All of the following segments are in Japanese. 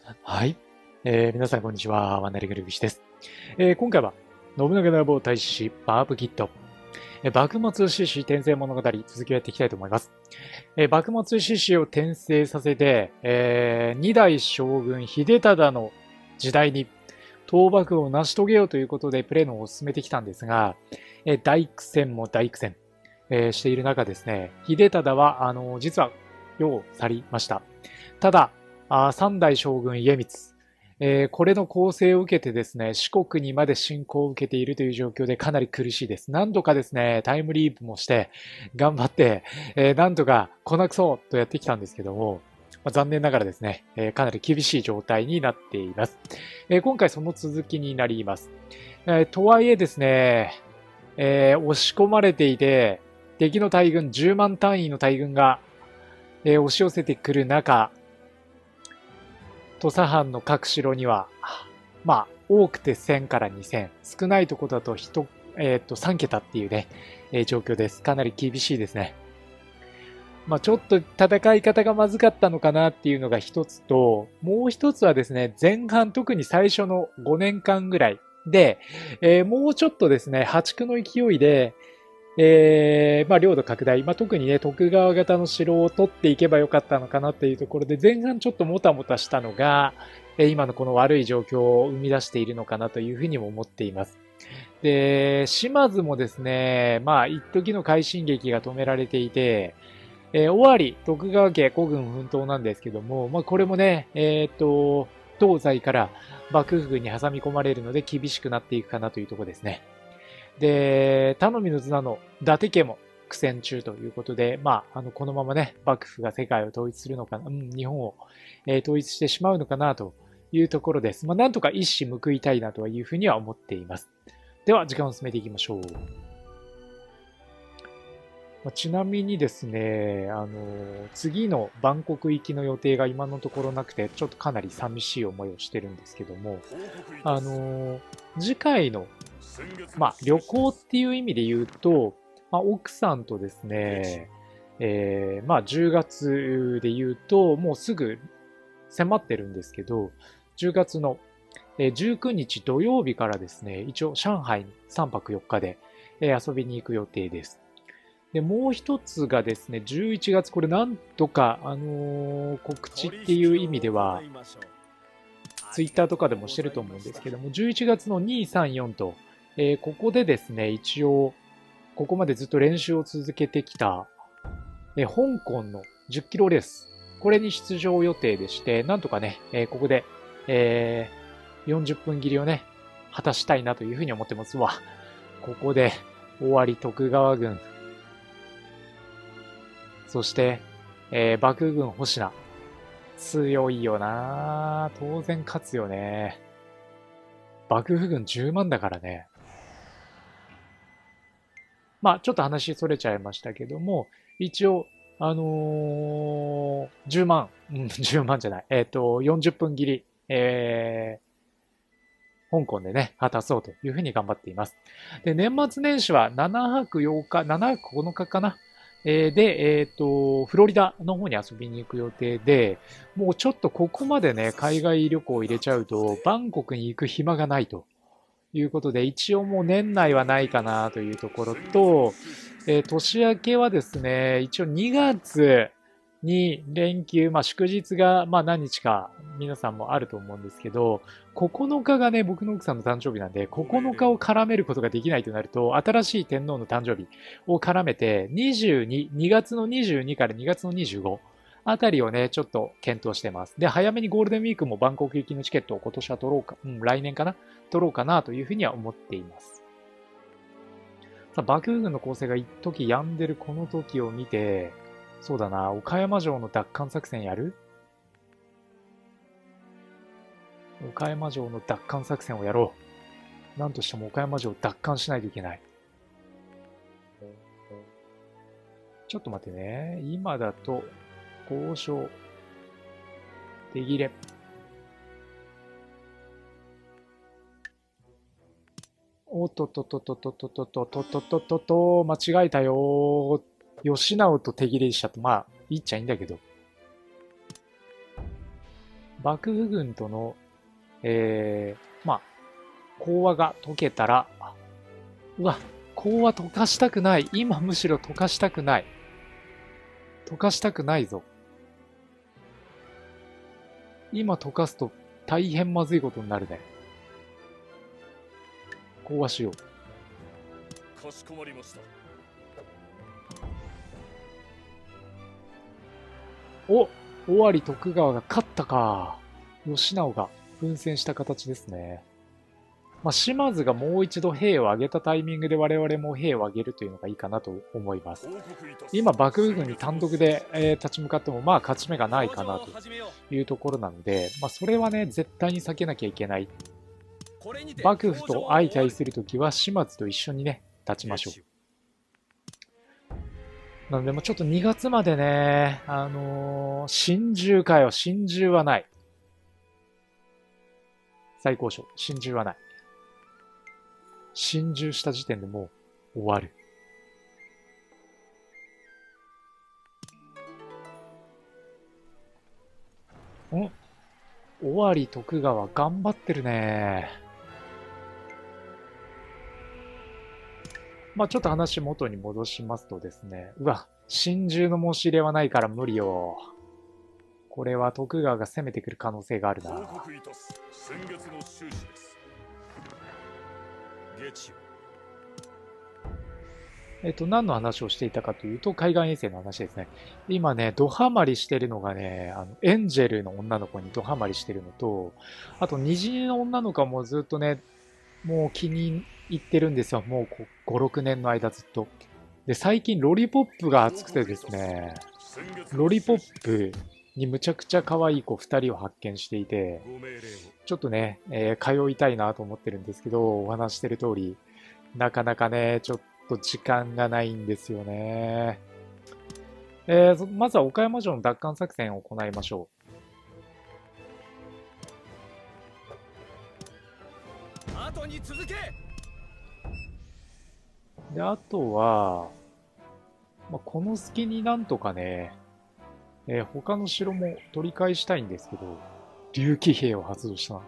はい。皆さんこんにちは。ワンナリグルビシです。今回は、信長の野望大使バーブキット。幕末志士転生物語、続きをやっていきたいと思います。幕末志士を転生させて、二代将軍秀忠の時代に倒幕を成し遂げようということでプレイの方を進めてきたんですが、大苦戦も大苦戦、している中ですね、秀忠は、実は世を去りました。ただ、三代将軍家光、これの攻勢を受けてですね、四国にまで侵攻を受けているという状況でかなり苦しいです。何度かですね、タイムリープもして、頑張って、なんとか来なくそうとやってきたんですけども、残念ながらですね、かなり厳しい状態になっています。今回その続きになります。とはいえですね、押し込まれていて、敵の大軍、10万単位の大軍が、押し寄せてくる中、土佐藩の各城には、多くて1000から2000、少ないところだと3桁っていうね、状況です。かなり厳しいですね。ちょっと戦い方がまずかったのかなっていうのが一つと、もう一つはですね、前半特に最初の5年間ぐらいで、もうちょっとですね、破竹の勢いで、領土拡大、特にね、徳川型の城を取っていけばよかったのかなっていうところで、前半ちょっともたもたしたのが、今のこの悪い状況を生み出しているのかなというふうにも思っています。で、島津もですね、一時の快進撃が止められていて、尾張、徳川家古軍奮闘なんですけども、これもね、東西から幕府軍に挟み込まれるので厳しくなっていくかなというところですね。で、頼みの綱の伊達家も苦戦中ということで、このままね、幕府が世界を統一するのかな、日本を、統一してしまうのかなというところです。なんとか一矢報いたいなというふうには思っています。では、時間を進めていきましょう。ちなみにですね、次のバンコク行きの予定が今のところなくて、ちょっとかなり寂しい思いをしてるんですけども、次回の旅行っていう意味で言うと、奥さんとですね、10月で言うと、もうすぐ迫ってるんですけど、10月の19日土曜日からですね、一応上海に3泊4日で遊びに行く予定です。で、もう一つがですね、11月、これなんとか、告知っていう意味では、ツイッターとかでもしてると思うんですけども、11月の2、3、4と、ここでですね、一応、ここまでずっと練習を続けてきた、香港の10キロレース、これに出場予定でして、なんとかね、ここで、40分切りをね、果たしたいなというふうに思ってますわ。ここで、尾張徳川軍、そして、幕軍星名。強いよな当然勝つよね。幕府軍10万だからね。ちょっと話それちゃいましたけども、一応、10万、10万じゃない。40分切り、香港でね、果たそうというふうに頑張っています。で、年末年始は7泊8日、7泊9日かな。で、フロリダの方に遊びに行く予定で、もうちょっとここまでね、海外旅行を入れちゃうと、バンコクに行く暇がないということで、一応もう年内はないかなというところと、年明けはですね、一応2月に連休、祝日が何日か皆さんもあると思うんですけど、9日がね、僕の奥さんの誕生日なんで、9日を絡めることができないとなると、新しい天皇の誕生日を絡めて、22、2月の22から2月の25あたりをね、ちょっと検討してます。で、早めにゴールデンウィークもバンコク行きのチケットを今年は取ろうか、来年かな取ろうかなというふうには思っています。さあ、幕府軍の攻勢が一時止んでるこの時を見て、そうだな、岡山城の奪還作戦やる？岡山城の奪還作戦をやろう。なんとしても岡山城を奪還しないといけない。ちょっと待ってね。今だと、交渉、手切れ。おっとっとっとっとっとっとっとっとっとっとっとっとっと、間違えたよ。吉直と手切れしちゃって、いいっちゃいいんだけど。 幕府軍との、まあ、講和が解けたら、うわ、講和溶かしたくない。今むしろ溶かしたくない。溶かしたくないぞ。今溶かすと大変まずいことになるね。講和しよう。 かしこまりました。 お、尾張徳川が勝ったか。義直が奮戦した形ですね。まあ、島津がもう一度兵を挙げたタイミングで我々も兵を挙げるというのがいいかなと思います。今、幕府軍に単独で、立ち向かっても、まあ、勝ち目がないかなというところなので、まあ、それはね、絶対に避けなきゃいけない。幕府と相対するときは、島津と一緒にね、立ちましょう。なので、もうちょっと2月までね、心中かよ。心中はない。最高賞。心中はない。心中した時点でもう終わる。尾張徳川頑張ってるね。まあちょっと話元に戻しますとですね。うわ、心中の申し入れはないから無理よ。これは徳川が攻めてくる可能性があるな。 報告いたす。先月の収支です。下地何の話をしていたかというと、海岸衛星の話ですね。今ね、ドハマりしてるのがね、エンジェルの女の子にドハマりしてるのと、あと、虹の女の子もずっとね、もう気に入ってるんですよ。もう5、6年の間ずっと。で、最近ロリポップが熱くてですね、ロリポップにむちゃくちゃ可愛い子2人を発見していて、ちょっとね、通いたいなと思ってるんですけど、お話してる通り、なかなかね、ちょっと時間がないんですよね。まずは岡山城の奪還作戦を行いましょう。後に続け。 で、あとは、まあ、この隙になんとかね、他の城も取り返したいんですけど、竜騎兵を発動したな。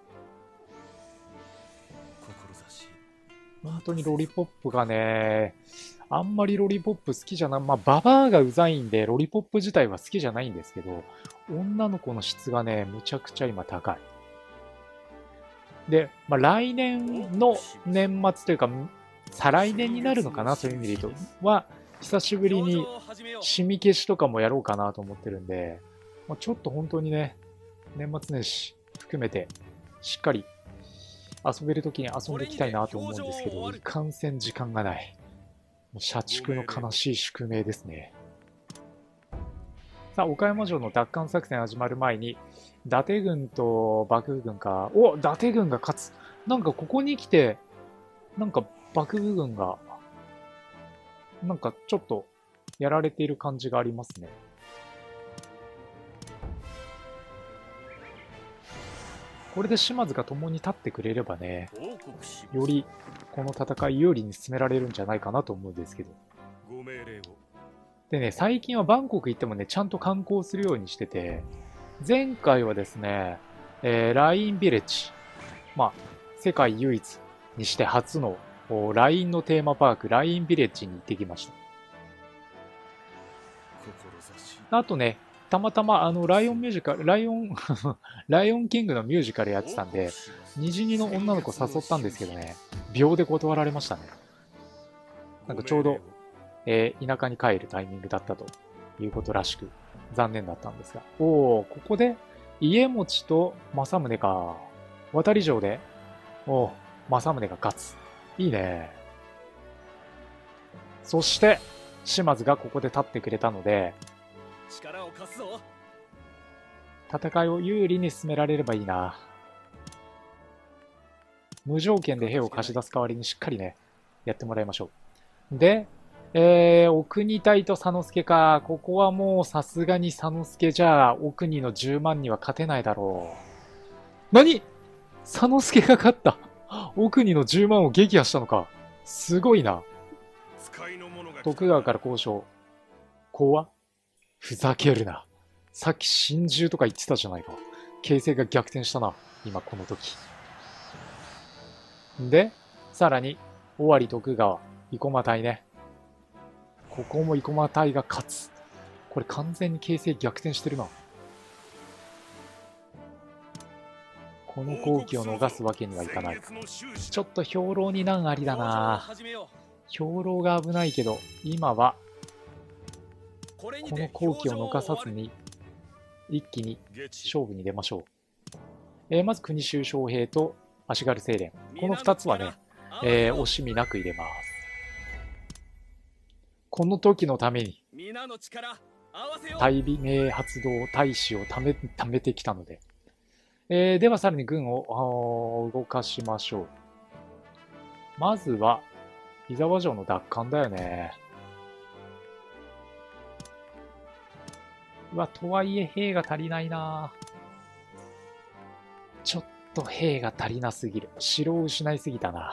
本当にロリポップがね、あんまりロリポップ好きじゃない。まあ、ババアがうざいんで、ロリポップ自体は好きじゃないんですけど、女の子の質がね、むちゃくちゃ今高い。で、まあ、来年の年末というか、再来年になるのかな、そういう意味で言うと、は、久しぶりにシミ消しとかもやろうかなと思ってるんで、まあ、ちょっと本当にね、年末年始含めて、しっかり遊べるときに遊んでいきたいなと思うんですけど、いかんせん時間がない。もう社畜の悲しい宿命ですね。さあ、岡山城の奪還作戦始まる前に、伊達軍と幕府軍か、伊達軍が勝つ。なんかここに来て、なんか幕府軍が、なんかちょっとやられている感じがありますね。これで島津が共に立ってくれればね、よりこの戦い有利に進められるんじゃないかなと思うんですけど。でね、最近はバンコク行ってもね、ちゃんと観光するようにしてて、前回はですね、ラインビレッジ。まあ、世界唯一にして初のラインのテーマパーク、ラインビレッジに行ってきました。あとね、たまたまライオンミュージカル、ライオンキングのミュージカルやってたんで、虹にの女の子誘ったんですけどね、秒で断られましたね。なんかちょうど、田舎に帰るタイミングだったということらしく、残念だったんですが。ここで、家持と政宗か。渡り城で、政宗が勝つ。いいね。そして、島津がここで立ってくれたので、 力を貸すぞ。 戦いを有利に進められればいいな。無条件で兵を貸し出す代わりにしっかりね、やってもらいましょう。で、お国隊と佐之助か。ここはもうさすがに佐之助じゃあ、お国の10万には勝てないだろう。何？佐之助が勝った。お国の10万を撃破したのか。すごいな。徳川から交渉。講和？ふざけるな。さっき心中とか言ってたじゃないか。 形勢が逆転したな、今この時。で、さらに、尾張徳川、生駒隊ね。ここも生駒隊が勝つ。これ完全に形勢逆転してるな。この好機を逃すわけにはいかない。ちょっと兵糧に難ありだな。兵糧が危ないけど、今は、この好機を逃さずに、一気に勝負に出ましょう。まず国衆将兵と足軽清廉。この2つはね、惜しみなく入れます。この時のために、大美名発動大使を貯めてきたので、ではさらに軍を動かしましょう。まずは、伊沢城の奪還だよね。うわ、とはいえ兵が足りないな。ちょっと兵が足りなすぎる。城を失いすぎたな。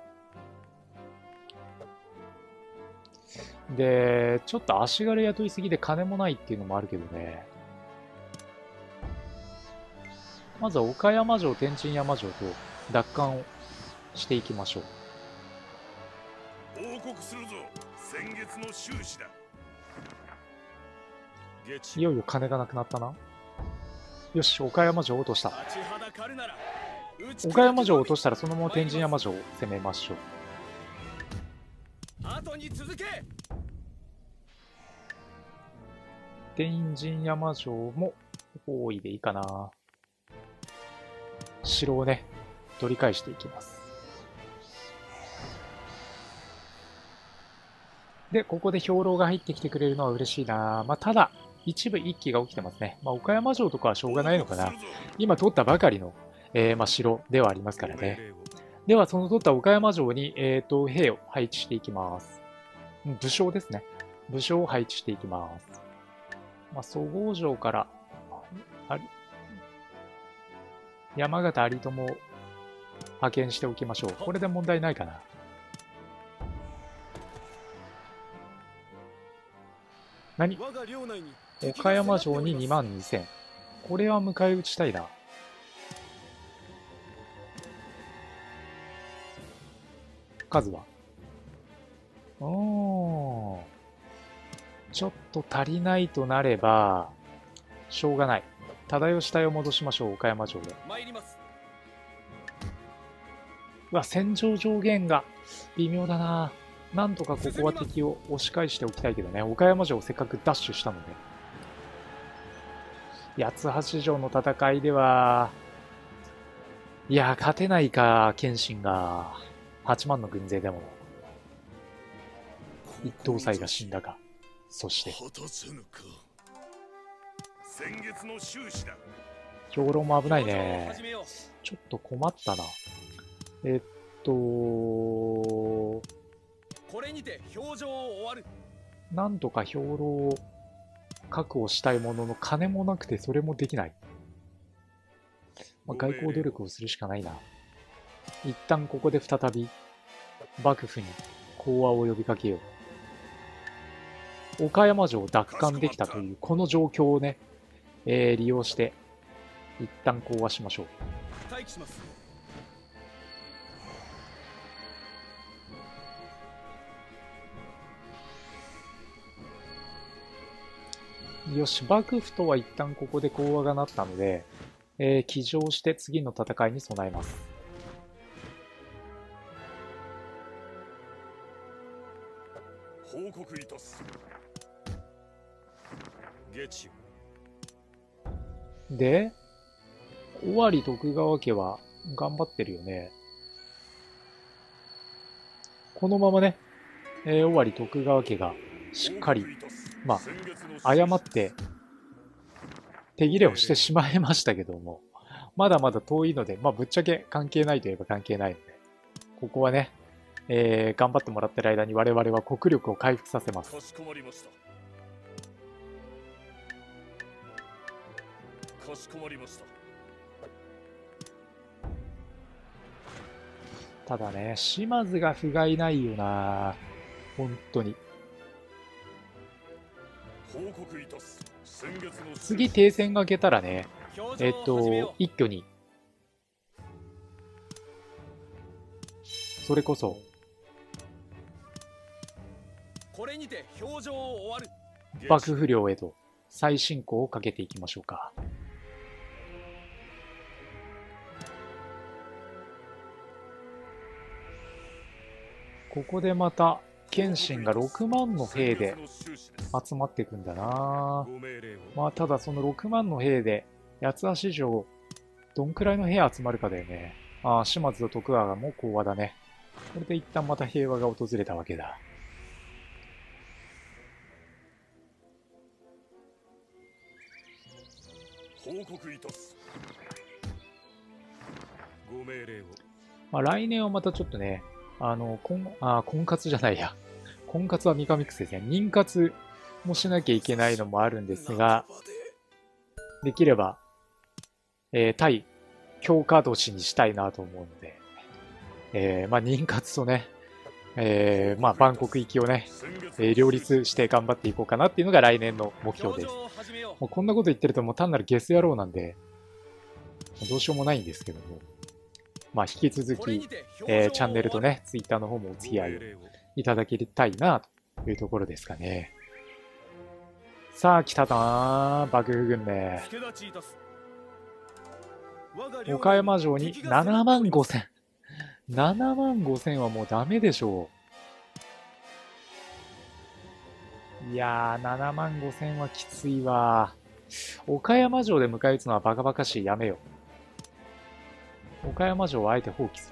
で、ちょっと足軽雇いすぎで金もないっていうのもあるけどね。まずは岡山城、天神山城と奪還をしていきましょう。 報告するぞ。先月の収支だ。 いよいよ金がなくなったな。よし、岡山城を落とした。岡山城を落としたらそのまま天神山城を攻めましょう。 後に続け。 天神山城も包囲でいいかな。城をね、取り返していきます。で、ここで兵糧が入ってきてくれるのは嬉しいな。まあ、ただ、一部一揆が起きてますね。まあ、岡山城とかはしょうがないのかな。今取ったばかりの、まあ、城ではありますからね。では、その取った岡山城に、兵を配置していきます。武将ですね。武将を配置していきます。まあ、曽郷城から、山形有朋を派遣しておきましょう。これで問題ないかな。何？岡山城に22,000。これは迎え撃ちたいな。数はちょっと足りないとなれば、しょうがない。忠義隊を戻しましょう、岡山城で。うわ、戦場上限が微妙だな。なんとかここは敵を押し返しておきたいけどね。岡山城をせっかくダッシュしたので。八橋城の戦いでは、いや、勝てないか、謙信が。8万の軍勢でも。一等祭が死んだか。そして。兵糧も危ないね。ちょっと困ったな。 これにて表情を終わる。 なんとか兵糧を確保したいものの金もなくてそれもできない。まあ、外交努力をするしかないな。一旦ここで再び幕府に講和を呼びかけよう。岡山城を奪還できたというこの状況をね、利用して一旦講和しましょう。 待機します。 よし、幕府とは一旦ここで講和がなったので、騎乗して次の戦いに備えます。 報告いたす。 で、尾張徳川家は頑張ってるよね。このままね、尾張徳川家がしっかり、まあ、誤って手切れをしてしまいましたけども、まだまだ遠いので、まあ、ぶっちゃけ関係ないといえば関係ないので、ここはね、頑張ってもらってる間に我々は国力を回復させます。 かしこまりました。かしこまりました。 ただね、島津が不甲斐ないよな。本当に。 報告いたす。先月の次停戦が明けたらね、 一挙に、それこそ、 これにて表情を終わる。 幕府領へと再進行をかけていきましょうか。ここでまた謙信が6万の兵で集まっていくんだな。まあただその6万の兵で八橋城どんくらいの兵集まるかだよね。ああ、島津と徳川がもう講和だね。これで一旦また平和が訪れたわけだ。 報告いたす。ご命令を。 まあ来年はまたちょっとね、婚活じゃないや。婚活は三上癖ですね。妊活もしなきゃいけないのもあるんですが、できれば、対強化年にしたいなと思うので、まあ妊活とね、まあ万国行きをね、両立して頑張っていこうかなっていうのが来年の目標です。もうこんなこと言ってるともう単なるゲス野郎なんで、どうしようもないんですけども。まあ引き続き、チャンネルとね、ツイッターの方もお付き合いをいただきたいなというところですかね。さあ来たな、幕府軍め。岡山城に7万5千。7万5千はもうダメでしょう。いやー、7万5千はきついわ。岡山城で迎え撃つのはバカバカしい。やめよう。岡山城はあえて放棄する。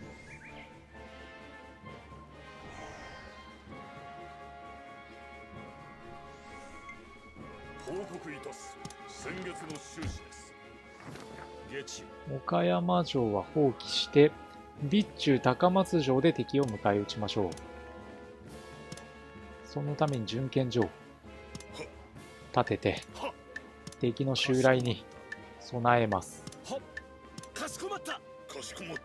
報告いたす。先月の収支です。 岡山城は放棄して、備中高松城で敵を迎え撃ちましょう。そのために巡検所を立てて、敵の襲来に備えます。 かしこまった。かしこまった。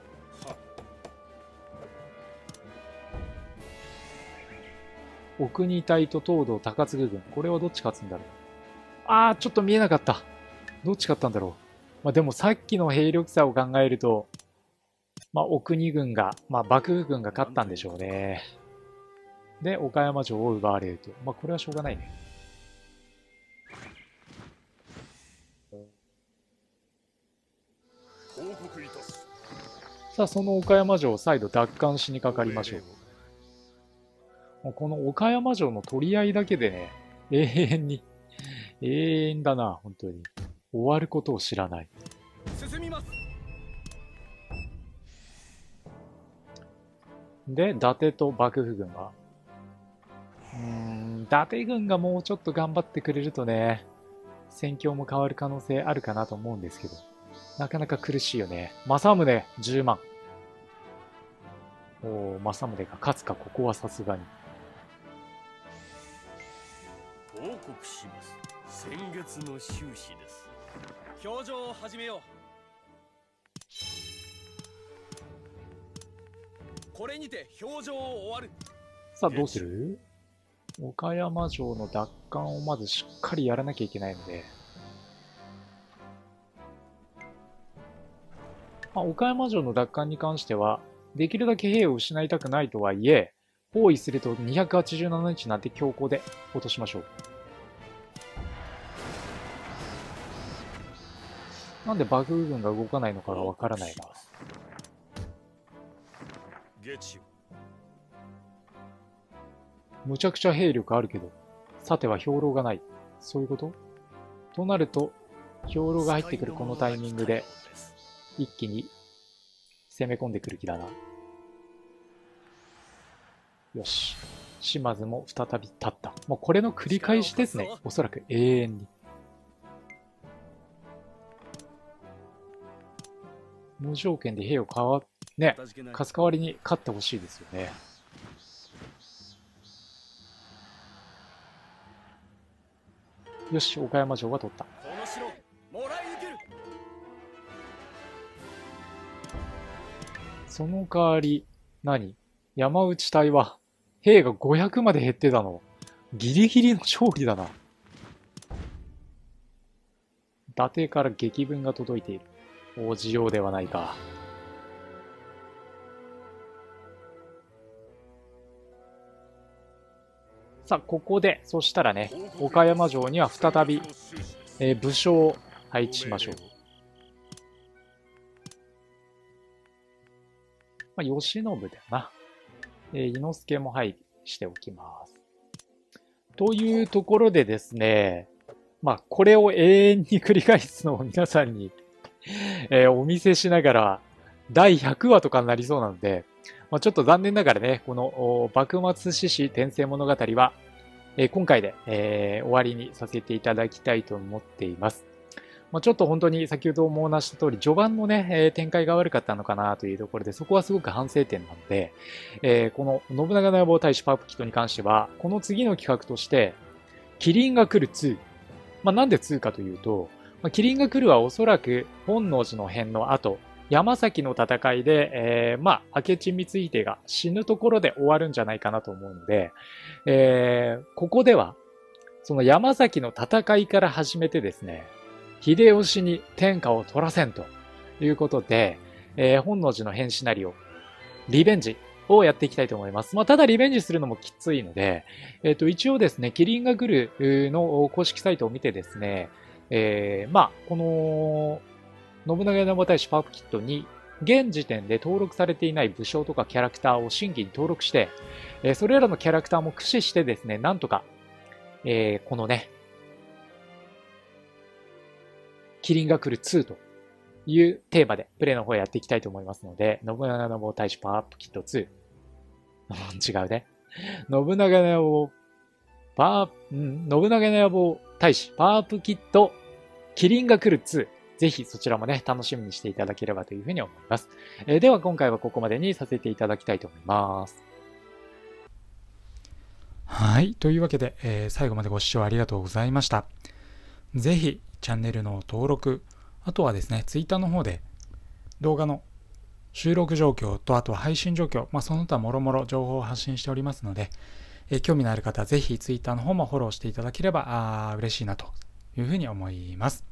お国隊と東堂高津軍。これはどっち勝つんだろう。あー、ちょっと見えなかった。どっち勝ったんだろう。まあでもさっきの兵力差を考えると、まあお国軍が、まあ幕府軍が勝ったんでしょうね。で、岡山城を奪われると。まあこれはしょうがないね。 報告いたす。 さあ、その岡山城を再度奪還しにかかりましょう。もうこの岡山城の取り合いだけでね、永遠だな、本当に。終わることを知らない。 進みます。 で、伊達と幕府軍は、伊達軍がもうちょっと頑張ってくれるとね、戦況も変わる可能性あるかなと思うんですけど、なかなか苦しいよね。政宗10万。おー、政宗が勝つか、ここはさすがに。 報告します。先月の収支です。表情を始めよう。これにて表情を終わる。 さあ、どうする？岡山城の奪還をまずしっかりやらなきゃいけないので、まあ、岡山城の奪還に関しては、できるだけ兵を失いたくないとはいえ、包囲すると287日なんて強行で落としましょう。なんで幕府軍が動かないのかがわからないな。むちゃくちゃ兵力あるけど、さては兵糧がない。そういうこと？となると、兵糧が入ってくるこのタイミングで、一気に攻め込んでくる気だな。よし。島津も再び立った。もうこれの繰り返しですね。おそらく永遠に。無条件で兵をね、貸す代わりに勝ってほしいですよね。よし、岡山城は取った。その代わり、山内隊は、兵が500まで減ってたの。ギリギリの勝利だな。伊伊達から劇文が届いている。お需要ではないか。さあ、ここで、そしたらね、岡山城には再び、武将を配置しましょう。まあ、慶喜だよな。伊之助も配備しておきます。というところでですね、まあ、これを永遠に繰り返すのを皆さんに、お見せしながら、第100話とかになりそうなので、まあ、ちょっと残念ながらね、この幕末志士転生物語は、今回で、終わりにさせていただきたいと思っています。まあ、ちょっと本当に先ほどもお話した通り、序盤のね、展開が悪かったのかなというところで、そこはすごく反省点なので、この信長の野望大使パープキットに関しては、この次の企画として、麒麟が来る2。まあ、なんで2かというと、まあ、麒麟が来るはおそらく本能寺の変の後、山崎の戦いで、まあ、明智光秀が死ぬところで終わるんじゃないかなと思うので、ここでは、その山崎の戦いから始めてですね、秀吉に天下を取らせんということで、本能寺の変シナリオ、リベンジをやっていきたいと思います。まあ、ただリベンジするのもきついので、一応ですね、麒麟が来るの公式サイトを見てですね、まあ、この、信長の野望大使パープキットに、現時点で登録されていない武将とかキャラクターを新規に登録して、それらのキャラクターも駆使してですね、なんとか、このね、麒麟が来る2というテーマでプレイの方やっていきたいと思いますので、信長の野望大使パワーアップキット2。違うね。信長の野望、信長の野望大使パワーアップキット、麒麟が来る2。ぜひそちらもね、楽しみにしていただければというふうに思います。では今回はここまでにさせていただきたいと思います。 はい。というわけで、最後までご視聴ありがとうございました。ぜひ、チャンネルの登録、あとはですね、Twitter の方で動画の収録状況と、あとは配信状況、その他もろもろ情報を発信しておりますので、興味のある方はぜひ Twitter の方もフォローしていただければ嬉しいなというふうに思います。